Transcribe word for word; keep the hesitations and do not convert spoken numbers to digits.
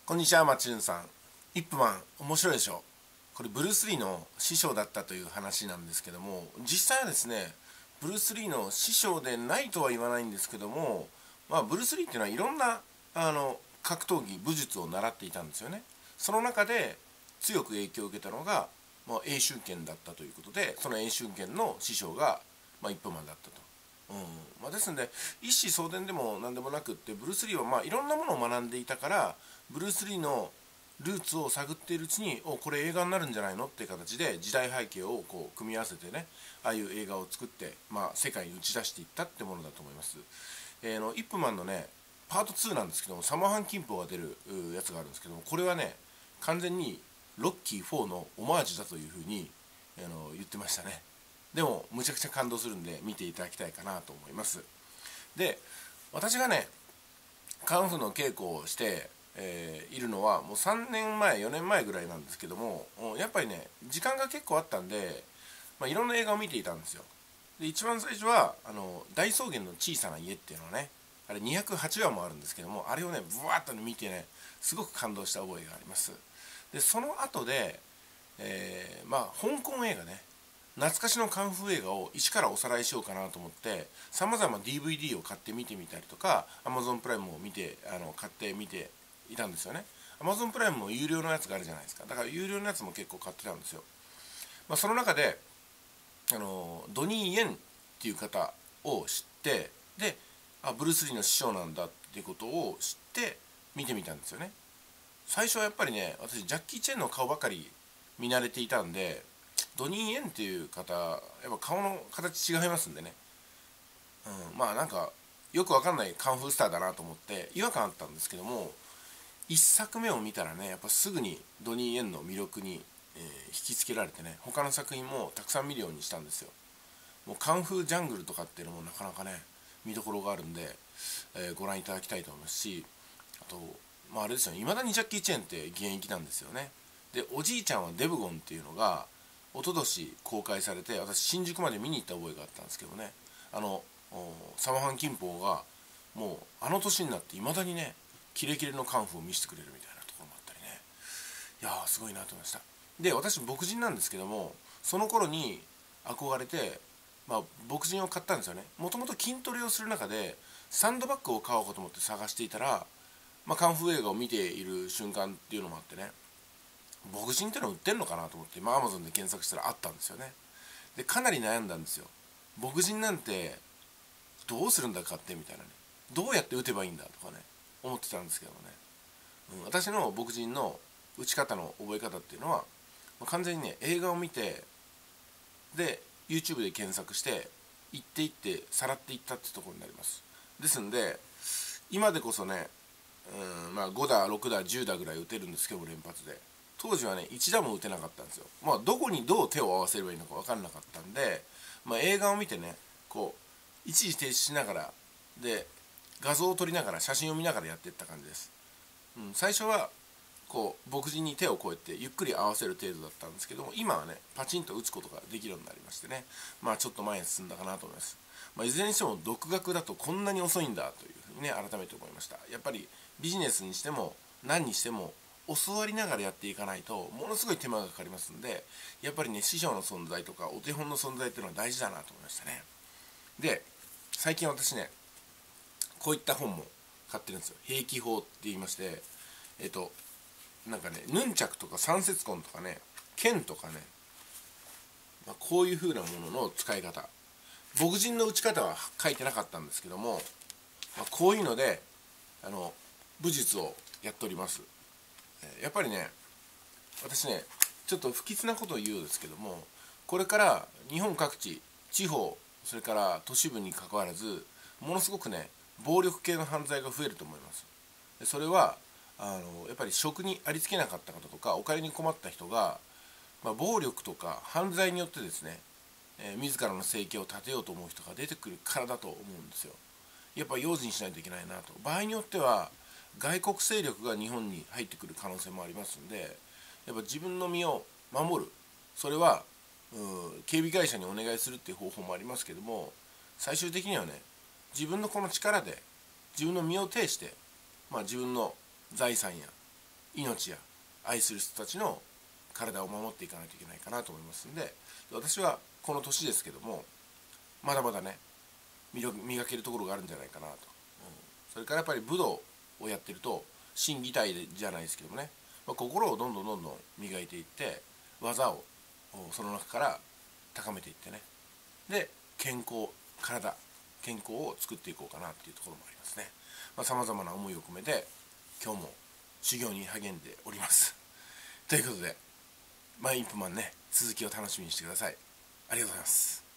こんにちは、マッチュンさん。イップマン、面白いでしょ。これブルース・リーの師匠だったという話なんですけども、実際はですね、ブルース・リーの師匠でないとは言わないんですけども、まあ、ブルース・リーっていうのはいろんなあの格闘技、武術を習っていたんですよね。その中で強く影響を受けたのが、まあ、英州拳だったということで、その英州拳の師匠が、まあ、イップマンだったと。うんまあ、ですので一子相伝でも何でもなくって、ブルース・リーはまあいろんなものを学んでいたから、ブルース・リーのルーツを探っているうちに、おこれ映画になるんじゃないのっていう形で時代背景をこう組み合わせてね、ああいう映画を作って、まあ、世界に打ち出していったってものだと思います。えー、のイップマンのねパートツーなんですけども、サマーハン・キンポが出るやつがあるんですけども、これはね完全にロッキーフォーのオマージュだというふうにあの言ってましたね。でもむちゃくちゃ感動するんで見ていただきたいかなと思います。で、私がねカンフーの稽古をして、えーいるのはもうさんねんまえよねんまえぐらいなんですけども、やっぱりね時間が結構あったんで、まあ、いろんな映画を見ていたんですよ。で一番最初はあの大草原の小さな家っていうのはね、あれにひゃくはちわもあるんですけども、あれをねブワーッと見てねすごく感動した覚えがあります。でその後で、えーまあ香港映画ね、懐かしのカンフー映画を一からおさらいしようかなと思って、さまざま ディーブイディー を買って見てみたりとか、 Amazon プライムを見てあの買って見ていたんですよね。 Amazon プライムも有料のやつがあるじゃないですか。だから有料のやつも結構買ってたんですよ。まあ、その中であのドニー・イエンっていう方を知って、であブルース・リーの師匠なんだっていうことを知って見てみたんですよね。最初はやっぱりね、私ジャッキー・チェンの顔ばかり見慣れていたんで、ドニー・イエンっていう方やっぱ顔の形違いますんでね、うん、まあなんかよくわかんないカンフースターだなと思って違和感あったんですけども、いっさくめを見たらねやっぱすぐにドニー・イエンの魅力に、えー引きつけられてね、他の作品もたくさん見るようにしたんですよ。もうカンフージャングルとかっていうのもなかなかね見どころがあるんで、えーご覧いただきたいと思いますし、あとまああれですよね、いまだにジャッキー・チェンって現役なんですよね。でおじいちゃんはデブゴンっていうのが一昨年公開されて、私新宿まで見に行った覚えがあったんですけどね、あのサマハン・キンポーがもうあの年になっていまだにねキレキレのカンフーを見せてくれるみたいなところもあったりね、いやーすごいなと思いました。で私牧人なんですけども、その頃に憧れて、まあ、牧人を買ったんですよね。もともと筋トレをする中でサンドバッグを買おうかと思って探していたら、まあ、カンフー映画を見ている瞬間っていうのもあってね、牧人っての売ってんのかなと思って、まあ、Amazon で検索したらあったんですよね。でかなり悩んだんですよ。牧人なんてどうするんだ買ってみたいなね、どうやって打てばいいんだとかね思ってたんですけどもね、うん、私の牧人の打ち方の覚え方っていうのは完全にね映画を見て、で YouTube で検索して行って行ってさらっていったってところになります。ですんで今でこそね、うんまあ、ごだろくだじゅうだぐらい打てるんですけど連発で、当時はねいちだも打てなかったんですよ。まあどこにどう手を合わせればいいのか分かんなかったんで、まあ、映画を見てねこう一時停止しながらで画像を撮りながら写真を見ながらやっていった感じです。うん、最初はこう牧人に手をこうやってゆっくり合わせる程度だったんですけども、今はねパチンと打つことができるようになりましてね、まあちょっと前に進んだかなと思います。まあ、いずれにしても独学だとこんなに遅いんだというふうにね改めて思いました。やっぱりビジネスにしても何にしても教わりながらやっていかないとものすごい手間がかかりますんで、やっぱりね師匠の存在とかお手本の存在っていうのは大事だなと思いましたね。で最近私ねこういった本も買ってるんですよ。兵器法って言いまして、えっとなんかねヌンチャクとか三節棍とかね剣とかね、まあ、こういう風なものの使い方、牧人の打ち方は書いてなかったんですけども、まあ、こういうのであの武術をやっております。やっぱりね私ねちょっと不吉なことを言うんですけども、これから日本各地地方それから都市部にかかわらずものすごくね暴力系の犯罪が増えると思います。それはあのやっぱり職にありつけなかった方とかお金に困った人が、まあ、暴力とか犯罪によってですね、えー、自らの生計を立てようと思う人が出てくるからだと思うんですよ。やっぱ用心しないといけないなと。場合によっては外国勢力が日本に入ってくる可能性もありますんで、やっぱ自分の身を守る、それはうん警備会社にお願いするっていう方法もありますけども、最終的にはね自分のこの力で自分の身を挺して、まあ、自分の財産や命や愛する人たちの体を守っていかないといけないかなと思いますんで、私はこの年ですけどもまだまだね磨けるところがあるんじゃないかなと、うん、それからやっぱり武道をやってると心技体じゃないですけどもね、まあ、心をどんどんどんどん磨いていって技をその中から高めていってね、で健康体健康を作っていこうかなっていうところもありますね。さまざ、まな思いを込めて今日も修行に励んでおりますということで、マイイップマンね、続きを楽しみにしてください。ありがとうございます。